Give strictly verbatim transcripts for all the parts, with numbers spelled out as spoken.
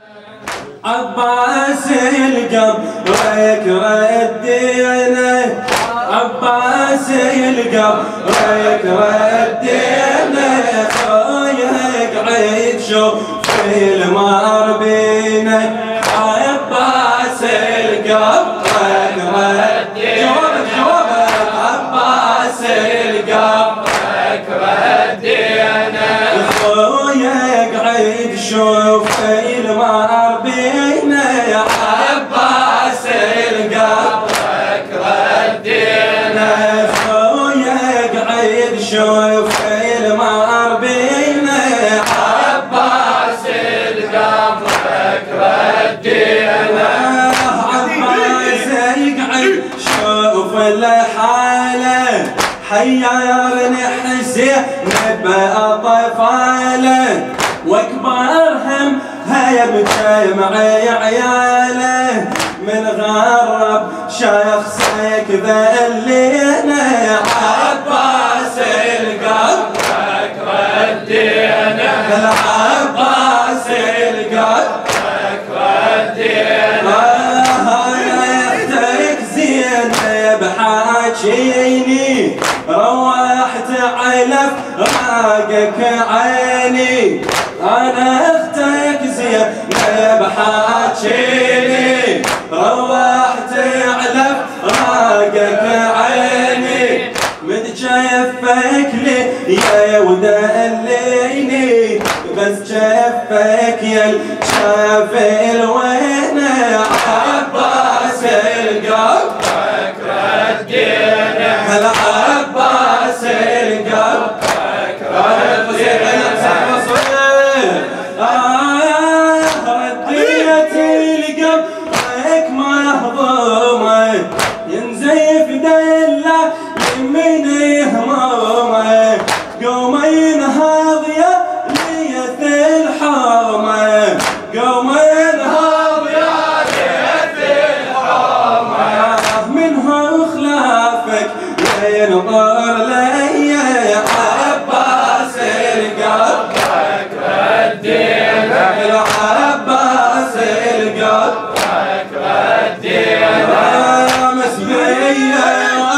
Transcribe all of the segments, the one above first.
عباس القبرك ردينا، عباس القبرك ردينا، خويك عيد شوف المربينا، عباس القبرك ردينا، جوابك جوابك عباس القبرك ردينا، خويك عيد شوف المربينا، عباس القبرك ردينا، خويك عيد شوف المربينا، عباس القبرك ردينا، عباس يقعد شوف الحالة، حيرني حسين بأطفاله، واكبر هم هيا بجمع عياله، من غرب شخصك ذلينا، عباس القبرك ردينا، العباس القبرك ردينا، اختك زينب حاجيني، روحت علف راقك عيني، انا اختك زينب حاجيني، روحت علف راقك عيني، من جفك لي يا ودليني، بس جفك يا شاف الوينه، عباس القبرك ردينا، العباس القبرك ردينا، رديت القبرك مهضومه، ينزيف دله من همومه، قومين هاضيه ليث الحومه، قومين هاضيه ليث الحومه، منها خلافك ينظر لي، عباس القبرك ردينا، العباس القبرك ردينا، مسبيه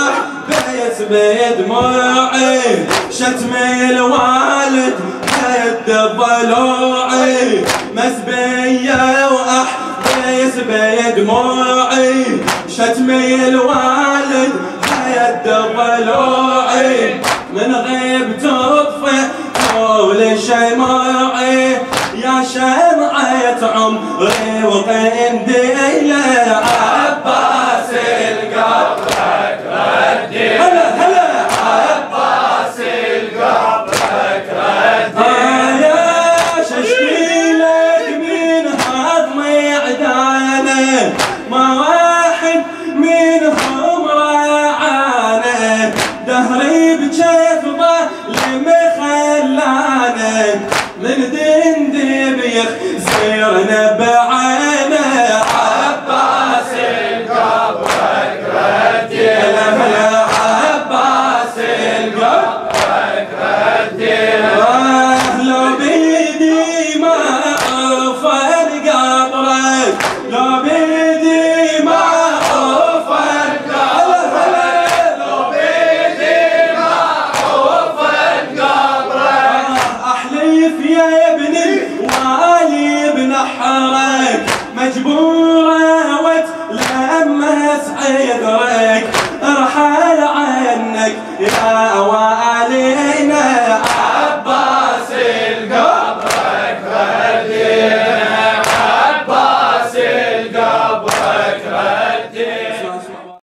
بدموعي، شتم الوالد بيد ضلوعي، مسبيه واحبس بدموعي، شتم الوالد بيد ضلوعي، من غيب تطفي طول شموعي، يا شمعة عمري وقنديله، عباس القبرك ردينا، هلا هلا عباس القبرك ردينا، يا ششكيلك من هضمي عدانه، ما واحد منهم راعانه، دهري بجيف ظلم خلانه، من دندب يخزرنا بعينه، عباس القبرك ردينا، عباس القبرك ردينا، لو بيدي ما أوفر قبرك، لو بيدي ما أوفر قبرك، لو بيدي ما أوفر قبرك، أحلف يا ابني والي بنحرك، مجبورة وتلمس عذرك،